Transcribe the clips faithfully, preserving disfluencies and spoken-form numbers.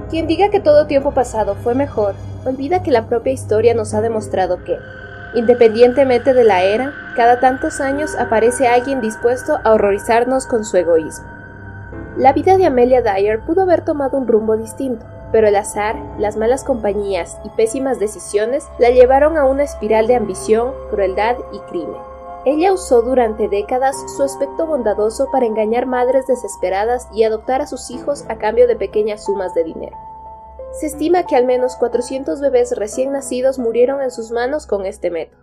Quien diga que todo tiempo pasado fue mejor, olvida que la propia historia nos ha demostrado que, independientemente de la era, cada tantos años aparece alguien dispuesto a horrorizarnos con su egoísmo. La vida de Amelia Dyer pudo haber tomado un rumbo distinto, pero el azar, las malas compañías y pésimas decisiones la llevaron a una espiral de ambición, crueldad y crimen. Ella usó durante décadas su aspecto bondadoso para engañar madres desesperadas y adoptar a sus hijos a cambio de pequeñas sumas de dinero. Se estima que al menos cuatrocientos bebés recién nacidos murieron en sus manos con este método.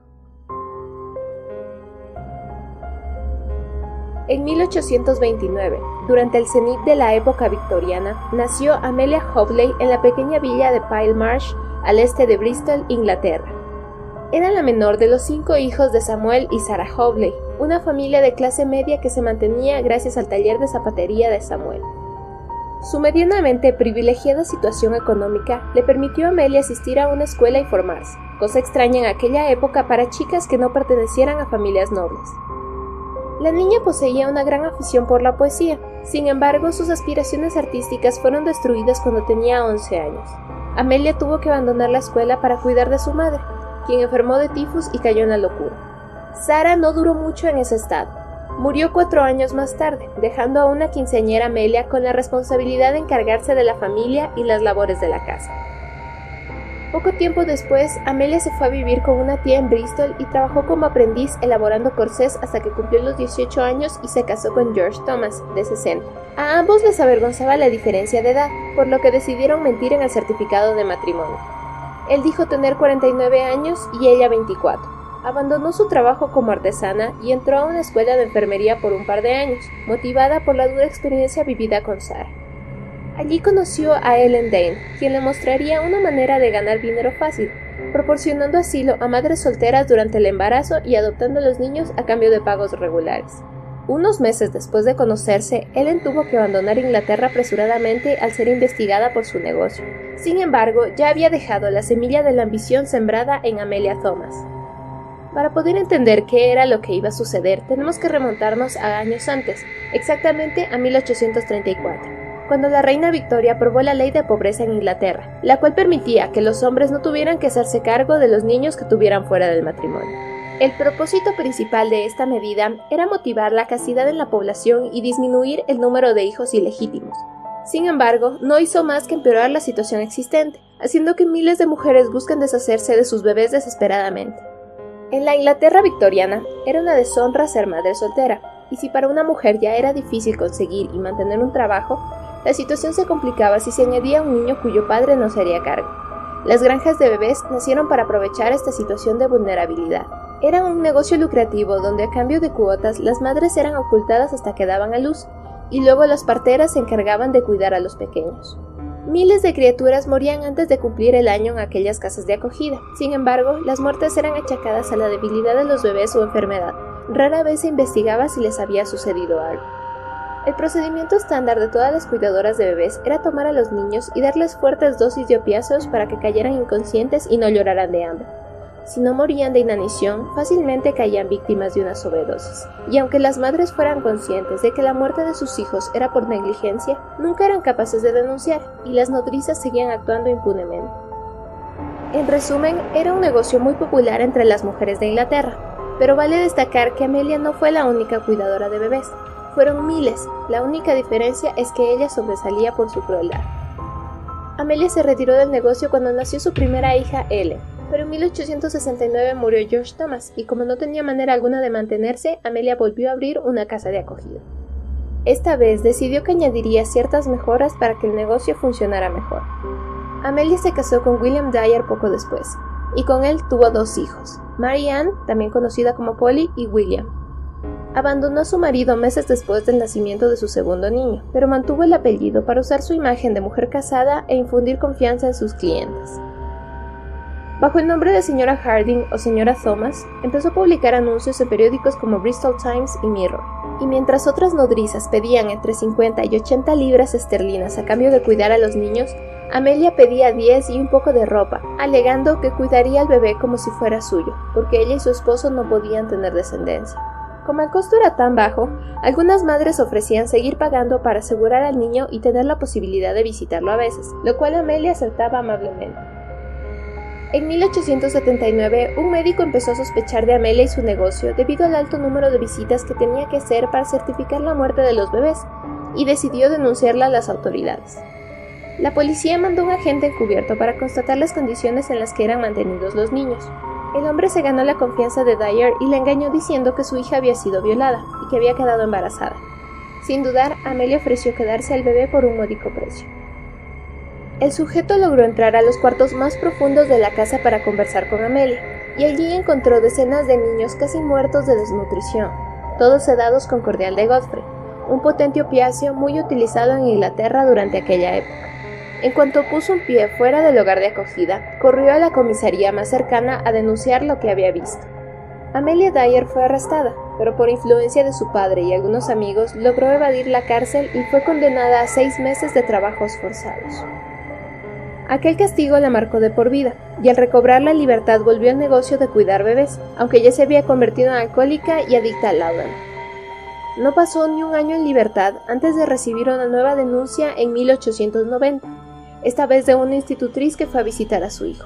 En mil ochocientos veintinueve, durante el cenit de la época victoriana, nació Amelia Hobley en la pequeña villa de Pile Marsh, al este de Bristol, Inglaterra. Era la menor de los cinco hijos de Samuel y Sarah Hobley, una familia de clase media que se mantenía gracias al taller de zapatería de Samuel. Su medianamente privilegiada situación económica le permitió a Amelia asistir a una escuela y formarse, cosa extraña en aquella época para chicas que no pertenecieran a familias nobles. La niña poseía una gran afición por la poesía, sin embargo sus aspiraciones artísticas fueron destruidas cuando tenía once años. Amelia tuvo que abandonar la escuela para cuidar de su madre, quien enfermó de tifus y cayó en la locura. Sarah no duró mucho en ese estado. Murió cuatro años más tarde, dejando a una quinceañera Amelia con la responsabilidad de encargarse de la familia y las labores de la casa. Poco tiempo después, Amelia se fue a vivir con una tía en Bristol y trabajó como aprendiz elaborando corsés hasta que cumplió los dieciocho años y se casó con George Thomas, de sesenta. A ambos les avergonzaba la diferencia de edad, por lo que decidieron mentir en el certificado de matrimonio. Él dijo tener cuarenta y nueve años y ella veinticuatro. Abandonó su trabajo como artesana y entró a una escuela de enfermería por un par de años, motivada por la dura experiencia vivida con Sarah. Allí conoció a Ellen Dane, quien le mostraría una manera de ganar dinero fácil, proporcionando asilo a madres solteras durante el embarazo y adoptando a los niños a cambio de pagos regulares. Unos meses después de conocerse, Ellen tuvo que abandonar Inglaterra apresuradamente al ser investigada por su negocio. Sin embargo, ya había dejado la semilla de la ambición sembrada en Amelia Thomas. Para poder entender qué era lo que iba a suceder, tenemos que remontarnos a años antes, exactamente a mil ochocientos treinta y cuatro. Cuando la reina Victoria aprobó la ley de pobreza en Inglaterra, la cual permitía que los hombres no tuvieran que hacerse cargo de los niños que tuvieran fuera del matrimonio. El propósito principal de esta medida era motivar la castidad en la población y disminuir el número de hijos ilegítimos. Sin embargo, no hizo más que empeorar la situación existente, haciendo que miles de mujeres busquen deshacerse de sus bebés desesperadamente. En la Inglaterra victoriana, era una deshonra ser madre soltera, y si para una mujer ya era difícil conseguir y mantener un trabajo, la situación se complicaba si se añadía un niño cuyo padre no se haría cargo. Las granjas de bebés nacieron para aprovechar esta situación de vulnerabilidad. Era un negocio lucrativo donde a cambio de cuotas las madres eran ocultadas hasta que daban a luz, y luego las parteras se encargaban de cuidar a los pequeños. Miles de criaturas morían antes de cumplir el año en aquellas casas de acogida. Sin embargo, las muertes eran achacadas a la debilidad de los bebés o enfermedad. Rara vez se investigaba si les había sucedido algo. El procedimiento estándar de todas las cuidadoras de bebés era tomar a los niños y darles fuertes dosis de opiáceos para que cayeran inconscientes y no lloraran de hambre. Si no morían de inanición, fácilmente caían víctimas de una sobredosis. Y aunque las madres fueran conscientes de que la muerte de sus hijos era por negligencia, nunca eran capaces de denunciar, y las nodrizas seguían actuando impunemente. En resumen, era un negocio muy popular entre las mujeres de Inglaterra, pero vale destacar que Amelia no fue la única cuidadora de bebés. Fueron miles, la única diferencia es que ella sobresalía por su crueldad. Amelia se retiró del negocio cuando nació su primera hija, Ellen, pero en mil ochocientos sesenta y nueve murió George Thomas, y como no tenía manera alguna de mantenerse, Amelia volvió a abrir una casa de acogida. Esta vez decidió que añadiría ciertas mejoras para que el negocio funcionara mejor. Amelia se casó con William Dyer poco después, y con él tuvo dos hijos, Mary Ann, también conocida como Polly, y William. Abandonó a su marido meses después del nacimiento de su segundo niño, pero mantuvo el apellido para usar su imagen de mujer casada e infundir confianza en sus clientes. Bajo el nombre de señora Harding o señora Thomas, empezó a publicar anuncios en periódicos como Bristol Times y Mirror, y mientras otras nodrizas pedían entre cincuenta y ochenta libras esterlinas a cambio de cuidar a los niños, Amelia pedía diez y un poco de ropa, alegando que cuidaría al bebé como si fuera suyo, porque ella y su esposo no podían tener descendencia. Como el costo era tan bajo, algunas madres ofrecían seguir pagando para asegurar al niño y tener la posibilidad de visitarlo a veces, lo cual Amelia aceptaba amablemente. En mil ochocientos setenta y nueve, un médico empezó a sospechar de Amelia y su negocio debido al alto número de visitas que tenía que hacer para certificar la muerte de los bebés, y decidió denunciarla a las autoridades. La policía mandó un agente encubierto para constatar las condiciones en las que eran mantenidos los niños. El hombre se ganó la confianza de Dyer y la engañó diciendo que su hija había sido violada y que había quedado embarazada. Sin dudar, Amelia ofreció quedarse al bebé por un módico precio. El sujeto logró entrar a los cuartos más profundos de la casa para conversar con Amelia, y allí encontró decenas de niños casi muertos de desnutrición, todos sedados con cordial de Godfrey, un potente opiáceo muy utilizado en Inglaterra durante aquella época. En cuanto puso un pie fuera del hogar de acogida, corrió a la comisaría más cercana a denunciar lo que había visto. Amelia Dyer fue arrestada, pero por influencia de su padre y algunos amigos logró evadir la cárcel y fue condenada a seis meses de trabajos forzados. Aquel castigo la marcó de por vida, y al recobrar la libertad volvió al negocio de cuidar bebés, aunque ya se había convertido en alcohólica y adicta al láudano. No pasó ni un año en libertad antes de recibir una nueva denuncia en mil ochocientos noventa, esta vez de una institutriz que fue a visitar a su hijo.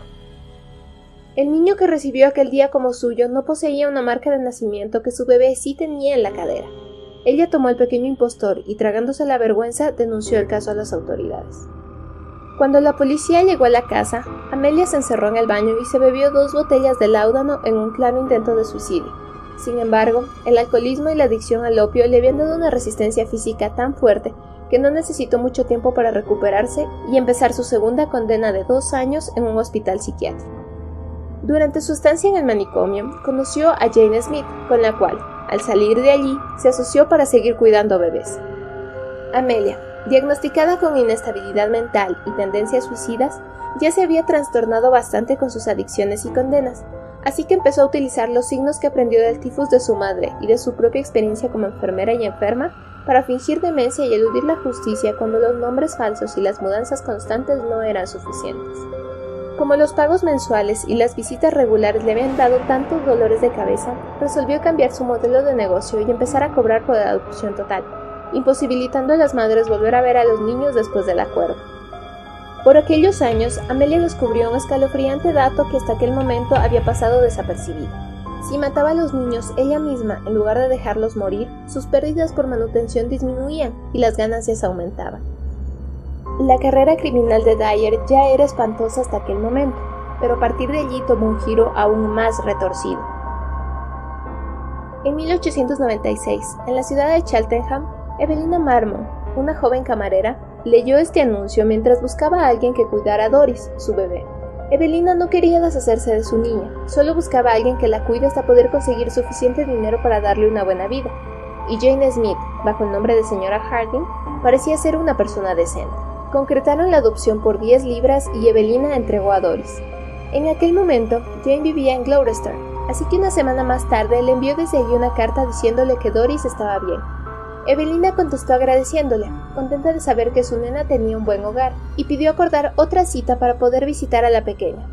El niño que recibió aquel día como suyo no poseía una marca de nacimiento que su bebé sí tenía en la cadera. Ella tomó al pequeño impostor y, tragándose la vergüenza, denunció el caso a las autoridades. Cuando la policía llegó a la casa, Amelia se encerró en el baño y se bebió dos botellas de láudano en un claro intento de suicidio. Sin embargo, el alcoholismo y la adicción al opio le habían dado una resistencia física tan fuerte que no necesitó mucho tiempo para recuperarse y empezar su segunda condena de dos años en un hospital psiquiátrico. Durante su estancia en el manicomio, conoció a Jane Smith, con la cual, al salir de allí, se asoció para seguir cuidando bebés. Amelia, diagnosticada con inestabilidad mental y tendencias suicidas, ya se había trastornado bastante con sus adicciones y condenas, así que empezó a utilizar los signos que aprendió del tifus de su madre y de su propia experiencia como enfermera y enferma para fingir demencia y eludir la justicia cuando los nombres falsos y las mudanzas constantes no eran suficientes. Como los pagos mensuales y las visitas regulares le habían dado tantos dolores de cabeza, resolvió cambiar su modelo de negocio y empezar a cobrar por adopción total, imposibilitando a las madres volver a ver a los niños después del acuerdo. Por aquellos años, Amelia descubrió un escalofriante dato que hasta aquel momento había pasado desapercibido. Si mataba a los niños ella misma en lugar de dejarlos morir, sus pérdidas por manutención disminuían y las ganancias aumentaban. La carrera criminal de Dyer ya era espantosa hasta aquel momento, pero a partir de allí tomó un giro aún más retorcido. En mil ochocientos noventa y seis, en la ciudad de Cheltenham, Evelina Marmon, una joven camarera, leyó este anuncio mientras buscaba a alguien que cuidara a Doris, su bebé. Evelina no quería deshacerse de su niña, solo buscaba a alguien que la cuide hasta poder conseguir suficiente dinero para darle una buena vida, y Jane Smith, bajo el nombre de señora Harding, parecía ser una persona decente. Concretaron la adopción por diez libras y Evelina entregó a Doris. En aquel momento, Jane vivía en Gloucester, así que una semana más tarde le envió desde allí una carta diciéndole que Doris estaba bien. Evelina contestó agradeciéndole, contenta de saber que su nena tenía un buen hogar, y pidió acordar otra cita para poder visitar a la pequeña.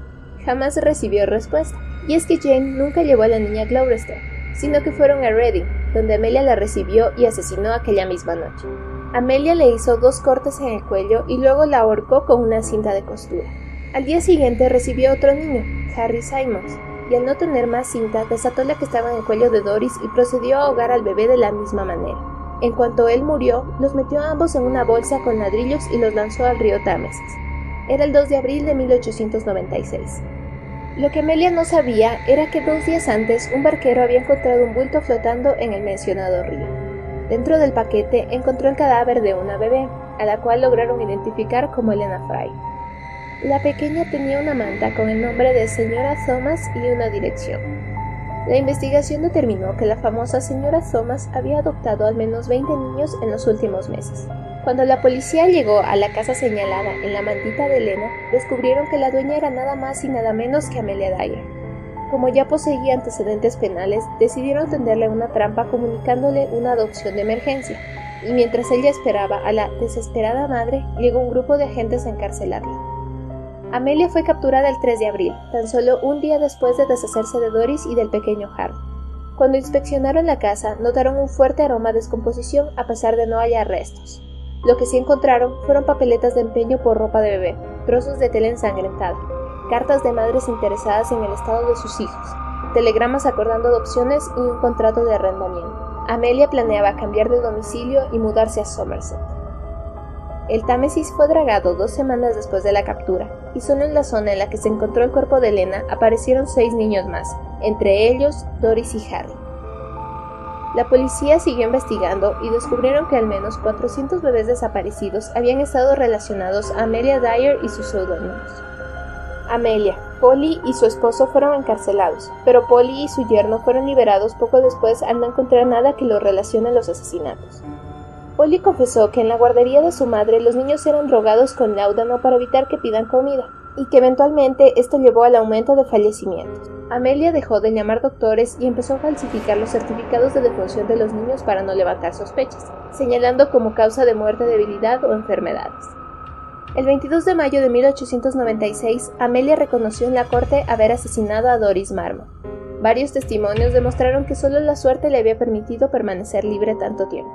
Jamás recibió respuesta, y es que Jane nunca llevó a la niña a Gloucester, sino que fueron a Reading, donde Amelia la recibió y asesinó aquella misma noche. Amelia le hizo dos cortes en el cuello y luego la ahorcó con una cinta de costura. Al día siguiente recibió otro niño, Harry Simons, y al no tener más cinta, desató la que estaba en el cuello de Doris y procedió a ahogar al bebé de la misma manera. En cuanto él murió, los metió a ambos en una bolsa con ladrillos y los lanzó al río Támesis. Era el dos de abril de mil ochocientos noventa y seis. Lo que Amelia no sabía era que dos días antes un barquero había encontrado un bulto flotando en el mencionado río. Dentro del paquete encontró el cadáver de una bebé, a la cual lograron identificar como Elena Fry. La pequeña tenía una manta con el nombre de señora Thomas y una dirección. La investigación determinó que la famosa señora Thomas había adoptado al menos veinte niños en los últimos meses. Cuando la policía llegó a la casa señalada en la mantita de Elena, descubrieron que la dueña era nada más y nada menos que Amelia Dyer. Como ya poseía antecedentes penales, decidieron tenderle una trampa comunicándole una adopción de emergencia, y mientras ella esperaba a la desesperada madre, llegó un grupo de agentes a encarcelarla. Amelia fue capturada el tres de abril, tan solo un día después de deshacerse de Doris y del pequeño Harry. Cuando inspeccionaron la casa, notaron un fuerte aroma a descomposición a pesar de no hallar restos. Lo que sí encontraron fueron papeletas de empeño por ropa de bebé, trozos de tela ensangrentada, cartas de madres interesadas en el estado de sus hijos, telegramas acordando adopciones y un contrato de arrendamiento. Amelia planeaba cambiar de domicilio y mudarse a Somerset. El Támesis fue dragado dos semanas después de la captura, y solo en la zona en la que se encontró el cuerpo de Elena aparecieron seis niños más, entre ellos Doris y Harry. La policía siguió investigando y descubrieron que al menos cuatrocientos bebés desaparecidos habían estado relacionados a Amelia Dyer y sus seudónimos. Amelia, Polly y su esposo fueron encarcelados, pero Polly y su yerno fueron liberados poco después al no encontrar nada que los relacione a los asesinatos. Polly confesó que en la guardería de su madre los niños eran drogados con láudano para evitar que pidan comida, y que eventualmente esto llevó al aumento de fallecimientos. Amelia dejó de llamar doctores y empezó a falsificar los certificados de defunción de los niños para no levantar sospechas, señalando como causa de muerte debilidad o enfermedades. El veintidós de mayo de mil ochocientos noventa y seis, Amelia reconoció en la corte haber asesinado a Doris Marmon. Varios testimonios demostraron que solo la suerte le había permitido permanecer libre tanto tiempo.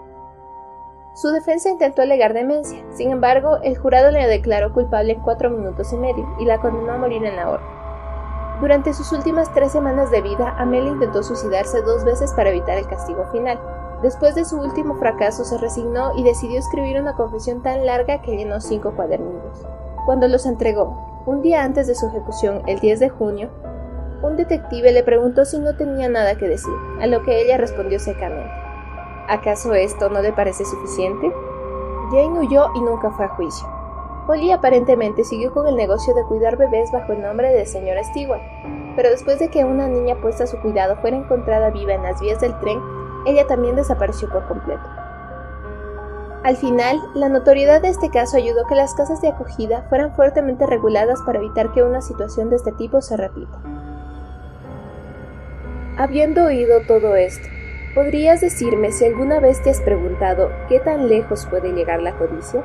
Su defensa intentó alegar demencia, sin embargo, el jurado la declaró culpable en cuatro minutos y medio y la condenó a morir en la horca. Durante sus últimas tres semanas de vida, Amelia intentó suicidarse dos veces para evitar el castigo final. Después de su último fracaso, se resignó y decidió escribir una confesión tan larga que llenó cinco cuadernillos. Cuando los entregó, un día antes de su ejecución, el diez de junio, un detective le preguntó si no tenía nada que decir, a lo que ella respondió secamente: ¿acaso esto no le parece suficiente? Jane huyó y nunca fue a juicio. Polly aparentemente siguió con el negocio de cuidar bebés bajo el nombre de señora Stewart, pero después de que una niña puesta a su cuidado fuera encontrada viva en las vías del tren, ella también desapareció por completo. Al final, la notoriedad de este caso ayudó a que las casas de acogida fueran fuertemente reguladas para evitar que una situación de este tipo se repita. Habiendo oído todo esto, ¿podrías decirme si alguna vez te has preguntado qué tan lejos puede llegar la codicia?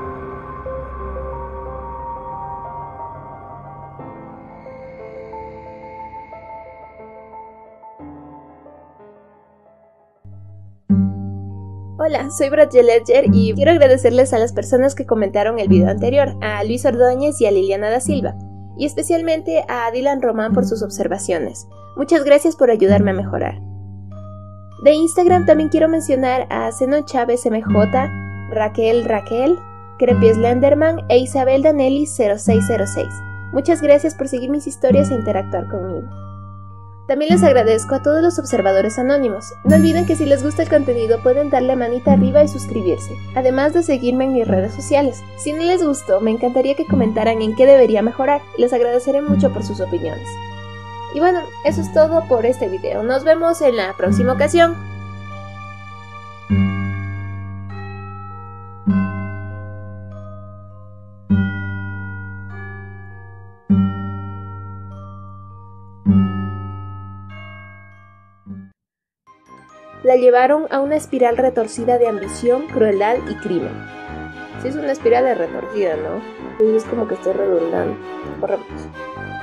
Hola, soy Bradley Ledger y quiero agradecerles a las personas que comentaron el video anterior, a Luis Ordóñez y a Liliana da Silva, y especialmente a Dylan Román por sus observaciones. Muchas gracias por ayudarme a mejorar. De Instagram también quiero mencionar a Zeno Chávez M J, Raquel Raquel, Crepies Lenderman e Isabel Danelli cero seis cero seis. Muchas gracias por seguir mis historias e interactuar conmigo. También les agradezco a todos los observadores anónimos. No olviden que si les gusta el contenido pueden darle manita arriba y suscribirse, además de seguirme en mis redes sociales. Si no les gustó, me encantaría que comentaran en qué debería mejorar. Les agradeceré mucho por sus opiniones. Y bueno, eso es todo por este video. Nos vemos en la próxima ocasión. La llevaron a una espiral retorcida de ambición, crueldad y crimen. Sí, es una espiral retorcida, ¿no? Es como que estoy redundando. Correcto.